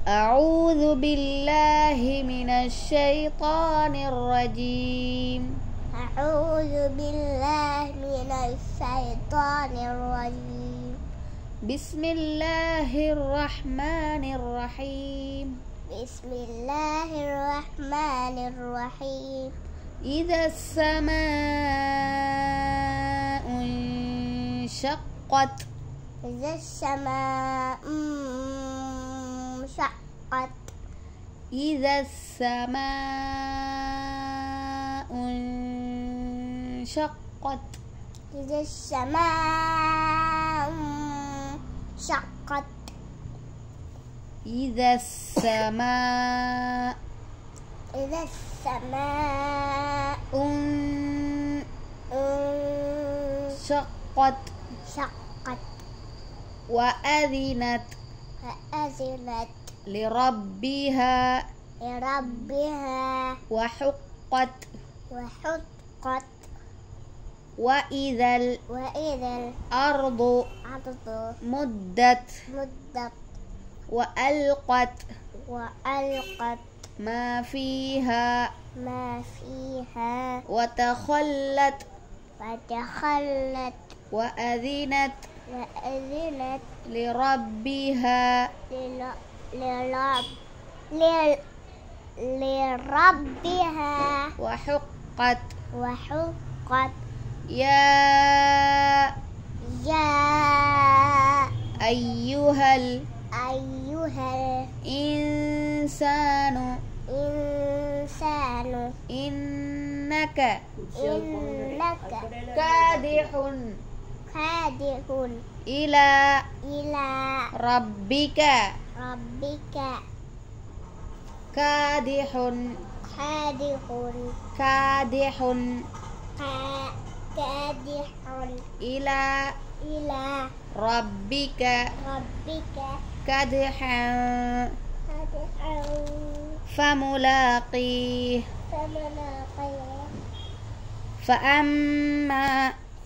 أعوذ بالله من الشيطان الرجيم. أعوذ بالله من الشيطان الرجيم. بسم الله الرحمن الرحيم. بسم الله الرحمن الرحيم. إذا السماء انشقت. إذا السماء انشقت. إذا السماء انشقت. إذا السماء انشقت. إذا السماء إذا السماء انشقت. انشقت. وأذنت فأذنت لربها وحقت. وحقت. وإذا الأرض الأرض مدت وألقت ما فيها وتخلت وأذنت لربها وحقت. يا أيها الإنسان إنك كادح إلى ربك كادح إلى ربك كدحا فملاقيه. فأما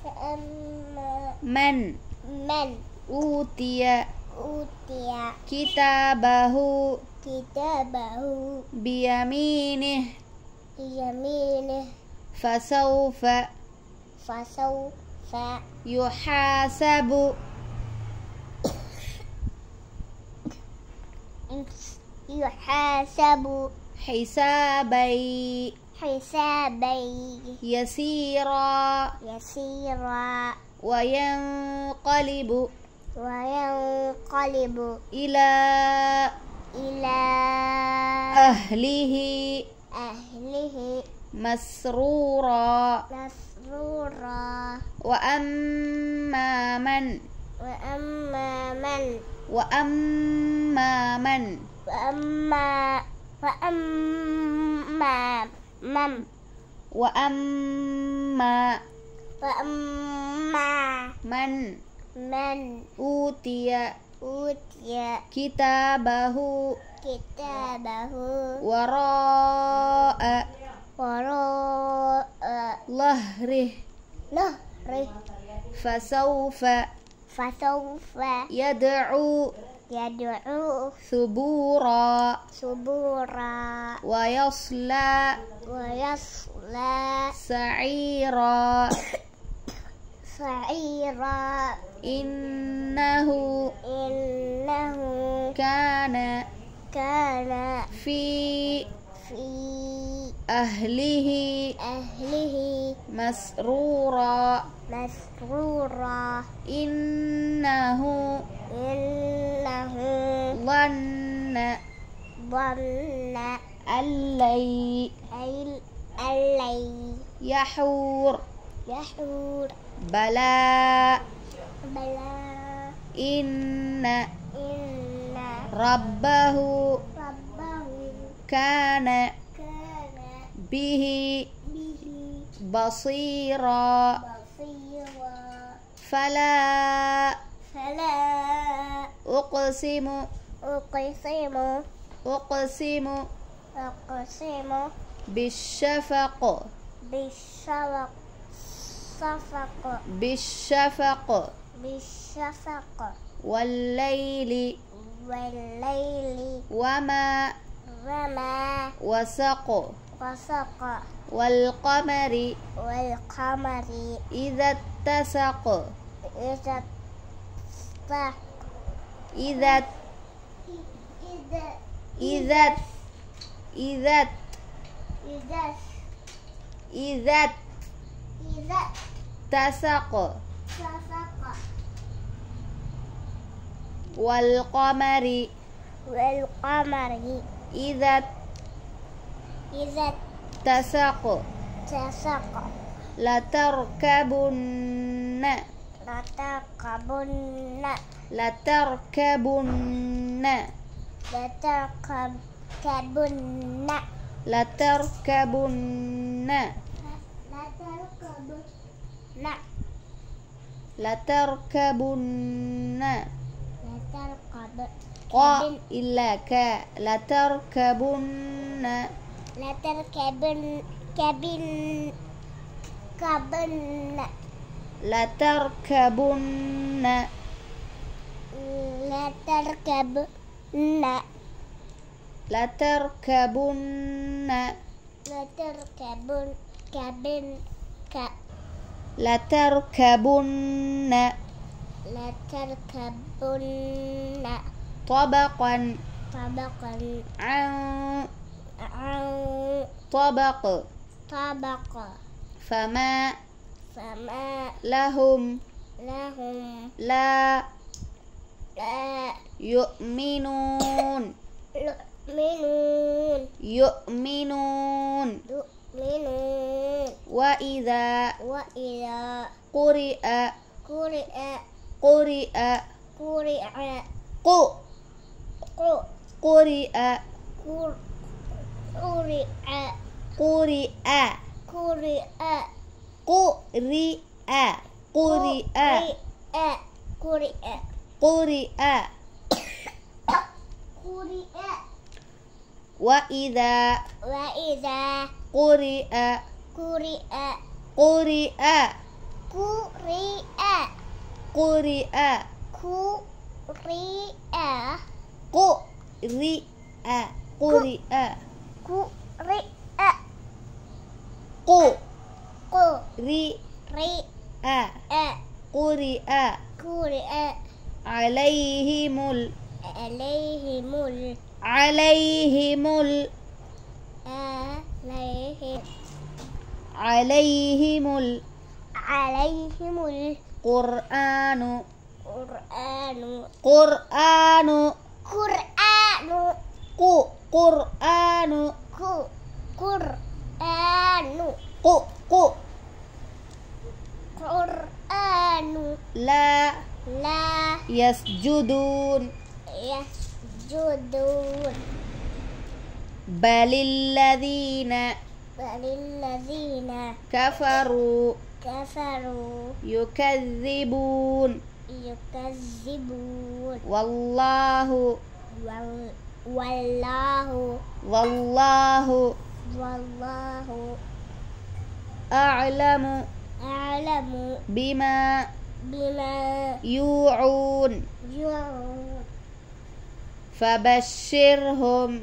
من أوتي كتابه بيمينه فسوف يحاسب حسابا يسيرا وينقلب إلى أهله مسرورا. وأما من أوتي كتابه وراء ظهره فسوف يدعو ثبورا ويصلى سعيرا. إنه كان في أهله مسرورا. إنه ظن أن لن يحور. بلى إن ربه كان به بصيرا. فلا أقسم بالشفق والليل والليل وما وما وسق وسق والقمر والقمر إذا اتسق إذا استق إذا إذا إذا إذا إذا إذا اتسق سفق والقمر والقمر إذا إذا اتسق اتسق لتركبن لتركبن لتركبن لتركبن لتركبن لتركبن ق إلا ك لتركبن لتركبن كبن كبن لتركبن لتركبن لتركبن لتركبن كبن ك لتركبن لتركبن طبقا طبقا عن عن طبق طبق فما فما لهم لهم لا لا يؤمنون يؤمنون يؤمنون يؤمنون وإذا وإذا قرئ قرئ قرئ قرئ ق- قرئ قرئ قرئ قرئ قرئ قرئ قرئ قرئ قرئ وإذا وإذا قرئ قرئ قرئ قرئ قرئ قرئ قرئ قرئ قرئ قرئ قرئ قرئ عليهم عليهم عليهم عليهم عليهم القرآن القرآن قرآن قرآن قرآن قرآن قرآن لا لا يسجدون يسجدون بل الذين بل الذين كفروا يكذبون والله أعلم بما يوعون فبشرهم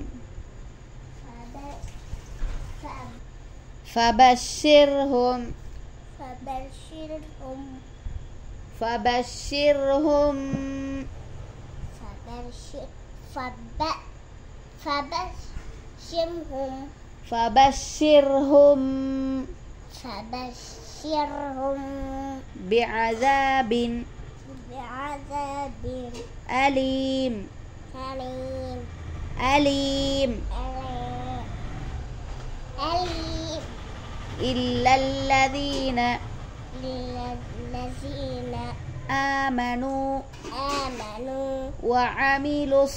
فبشرهم بعذاب أليم إلا الذين آمنوا وعملوا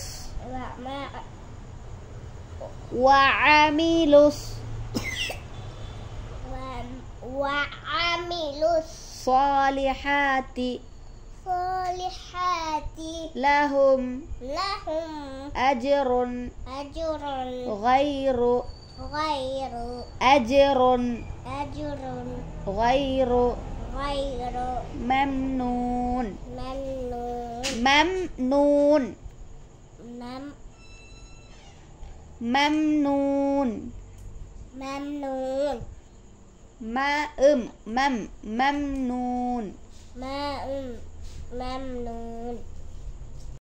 الصالحات لهم أجر غير ممنون نم ممنون ممنون ممنون ماء ممنون